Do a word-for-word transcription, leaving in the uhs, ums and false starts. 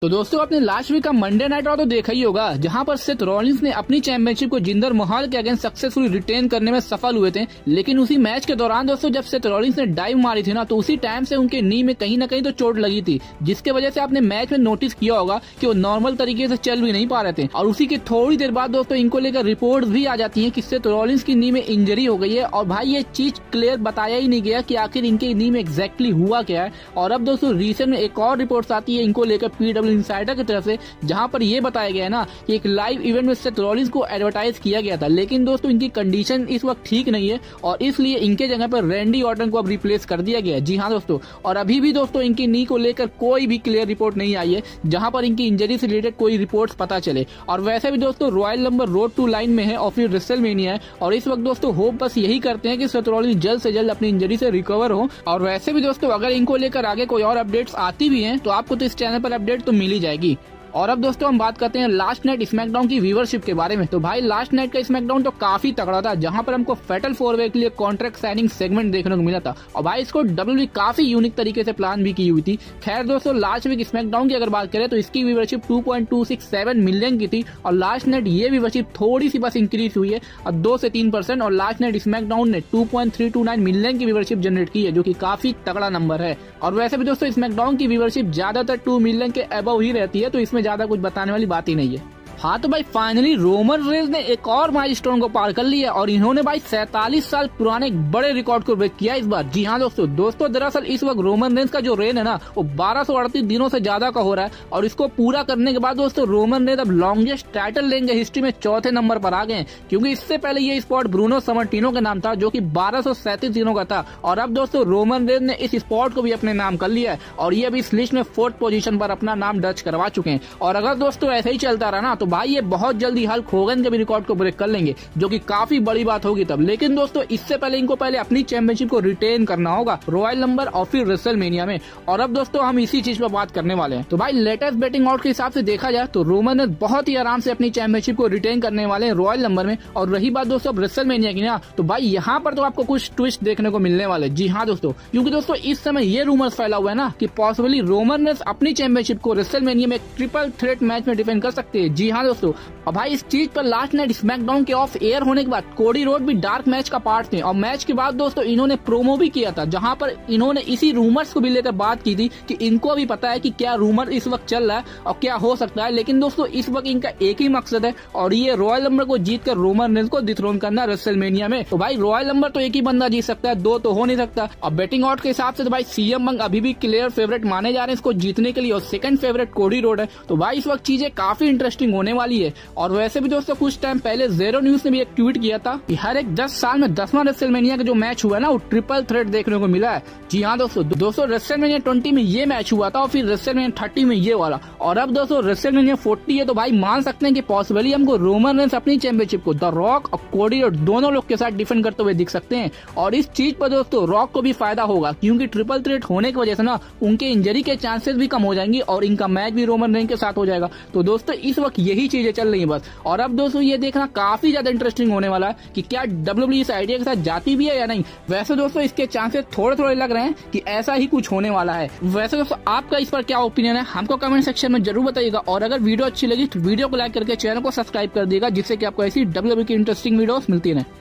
तो दोस्तों आपने लास्ट वीक का मंडे नाइट रॉ तो देखा ही होगा, जहां पर सेथ रॉलिंस ने अपनी चैंपियनशिप को जिंदर महल के अगेंस्ट सक्सेसफुली रिटेन करने में सफल हुए थे। लेकिन उसी मैच के दौरान दोस्तों जब सेथ रॉलिंस ने डाइव मारी थी ना, तो उसी टाइम से उनके नी में कहीं ना कहीं तो चोट लगी थी, जिसके वजह से आपने मैच में नोटिस किया होगा कि वो नॉर्मल तरीके से चल भी नहीं पा रहे थे। और उसी के थोड़ी देर बाद दोस्तों इनको लेकर रिपोर्ट भी आ जाती है कि सेथ रॉलिंस की नी में इंजरी हो गई है। और भाई ये चीज क्लियर बताया ही नहीं गया कि आखिर इनके नी में एग्जैक्टली हुआ क्या है। और अब दोस्तों रिसेंट में एक और रिपोर्ट आती है इनको लेकर पीडब्ल्यू इनसाइडर की तरफ से, जहां पर ये बताया गया है ना कि एक लाइव इवेंट में सेथ रॉलिंस को एडवर्टाइज किया गया था, लेकिन दोस्तों इनकी कंडीशन इस वक्त ठीक नहीं है और इसलिए इनके जगह पर रैंडी ऑर्टन को अब रिप्लेस कर दिया गया है। जी हाँ दोस्तों, और अभी भी दोस्तों इनकी नी को लेकर कोई भी क्लियर रिपोर्ट नहीं आई है जहां पर इनकी इंजरी से रिलेटेड कोई रिपोर्ट्स पता चले। और वैसे भी दोस्तों royal number road to line में है और फिर रेसलमेनिया है, और इस वक्त दोस्तों होप बस यही करते हैं कि सेथ रॉलिंस जल्द से जल्द अपनी इंजरी से रिकवर हो। और वैसे भी दोस्तों अगर इनको लेकर आगे कोई और अपडेट्स आती भी हैं तो आपको तो इस चैनल पर अपडेट तो मिल ही जाएगी। और अब दोस्तों हम बात करते हैं लास्ट नाइट स्मैकडाउन की व्यूअरशिप के बारे में। तो भाई लास्ट नाइट का स्मैकडाउन तो काफी तगड़ा था, जहां पर हमको फेटल फोर वे के लिए कॉन्ट्रैक्ट साइनिंग सेगमेंट देखने को मिला था। और भाई इसको डब्ल्यूडब्ल्यूई काफी यूनिक तरीके से प्लान भी की हुई थी। खैर दोस्तों लास्ट वीक स्मैकडाउन की अगर बात करें तो इसकी viewership two point two six seven million की थी, और लास्ट नाइट ये व्यूअरशिप थोड़ी सी बस इंक्रीज हुई है और दो से तीन परसेंट और लास्ट नाइट स्मैकडाउन ने two point three two nine million की व्यूअरशिप जनरेट की है, जो की काफी तगड़ा नंबर है। और वैसे भी दोस्तों स्मैकडाउन की व्यूअरशिप ज्यादातर टू मिलियन के अबव ही रहती है, तो इसमें ज्यादा कुछ बताने वाली बात ही नहीं है। हाँ तो भाई फाइनली रोमन रेंस ने एक और माइलस्टोन को पार कर लिया और इन्होंने भाई सैतालीस साल पुराने एक बड़े रिकॉर्ड को ब्रेक किया इस बार। जी हाँ दोस्तों दोस्तों दरअसल इस वक्त रोमन रेंस का जो रेन है ना वो बारह सौ अड़तीस दिनों से ज्यादा का हो रहा है, और इसको पूरा करने के बाद दोस्तों रोमन रेंस अब लॉन्गेस्ट टाइटल लेंगे हिस्ट्री में चौथे नंबर पर आ गए, क्योंकि इससे पहले ये स्पॉट ब्रूनो समर्टिनो के नाम था जो की बारह सौ सैंतीस दिनों का था। और अब दोस्तों रोमन रेंस ने इस स्पॉट को भी अपने नाम कर लिया है और ये अभी इस लिस्ट में फोर्थ पोजीशन पर अपना नाम दर्ज करवा चुके हैं। और अगर दोस्तों ऐसे ही चलता रहा ना तो भाई ये बहुत जल्दी हल्क होगन के भी रिकॉर्ड को ब्रेक कर लेंगे, जो कि काफी बड़ी बात होगी तब। लेकिन दोस्तों इससे पहले इनको पहले अपनी चैंपियनशिप को रिटेन करना होगा रॉयल नंबर और फिर रेसलमेनिया में। और अब दोस्तों हम इसी चीज पर बात करने वाले हैं। तो भाई लेटेस्ट बेटिंग आउट के हिसाब से देखा जाए तो रोमन रेंस बहुत ही आराम से अपनी चैंपियनशिप को रिटेन करने वाले हैं रॉयल नंबर में। और रही बात दोस्तों अब रेसलमेनिया की ना, तो भाई यहाँ पर तो आपको कुछ ट्विस्ट देखने को मिलने वाले। जी हाँ दोस्तों, क्योंकि दोस्तों इस समय ये रूमर्स फैला हुआ है ना कि पॉसिबली रोमन रेंस अपनी चैंपियनशिप को रेसलमेनिया में ट्रिपल थ्रेट मैच में डिफेंड कर सकते हैं। जी हाँ दोस्तों, और भाई इस चीज पर लास्ट नाइट स्मैकडाउन के ऑफ एयर होने के बाद कोडी रोड भी डार्क मैच का पार्ट थे, और मैच के बाद दोस्तों इन्होंने प्रोमो भी किया था जहां पर इन्होंने इसी रूमर्स को भी लेकर बात की थी कि इनको भी पता है कि क्या रूमर इस वक्त चल रहा है और क्या हो सकता है। लेकिन दोस्तों इस वक्त इनका एक ही मकसद है और ये रॉयल नंबर को जीत कर रोमन रेंस को डिथ्रोन करना रेसलमेनिया में। तो भाई रॉयल नंबर तो एक ही बंदा जीत सकता है, दो तो हो नहीं सकता। अब बेटिंग आउट के हिसाब से तो भाई सीएम पंक अभी भी क्लियर फेवरेट माने जा रहे हैं इसको जीतने के लिए, और सेकंड फेवरेट कोडी रोड है। तो भाई इस वक्त चीजें काफी इंटरेस्टिंग होने वाली है। और वैसे भी दोस्तों कुछ टाइम पहले ज़ीरो न्यूज ने भी एक ट्वीट किया था कि हर एक दस साल में दसवां रेसलमेनिया का जो मैच हुआ है ना वो ट्रिपल थ्रेट देखने को मिला है। जी हाँ दोस्तों दोस्तों रेसलमेनिया ट्वेंटी में ये मैच हुआ था और फिर रेसलमेनिया थर्टी में ये वाला, और अब दोस्तों रेसलमेनिया फोर्टी है। तो भाई मान सकते हैं कि पॉसिबली हमको रोमन रेंस अपनी चैंपियनशिप को द रॉक और कोडी रोड दोनों लोग के साथ डिफेंड करते हुए दिख सकते हैं। और इस चीज पर दोस्तों रॉक को भी फायदा होगा, क्योंकि ट्रिपल थ्रेट होने की वजह से ना उनके इंजरी के चांसेस भी कम हो जाएंगे और इनका मैच भी रोमन रेंस के साथ हो जाएगा। तो दोस्तों इस वक्त यही चीजें चल रही है बस। और अब दोस्तों ये देखना काफी ज्यादा इंटरेस्टिंग होने वाला है कि क्या डब्ल्यूडब्ल्यूई इस आइडिया के साथ जाती भी है या नहीं। वैसे दोस्तों इसके चांसेस थोड़े थोड़े लग रहे हैं कि ऐसा ही कुछ होने वाला है। वैसे दोस्तों आपका इस पर क्या ओपिनियन है हमको कमेंट सेक्शन में जरूर बताइएगा, और अगर वीडियो अच्छी लगी तो वीडियो को लाइक करके चैनल को सब्सक्राइब कर दिएगा, जिससे कि आपको ऐसी डब्ल्यूडब्ल्यूई की इंटरेस्टिंग वीडियोस मिलती रहे।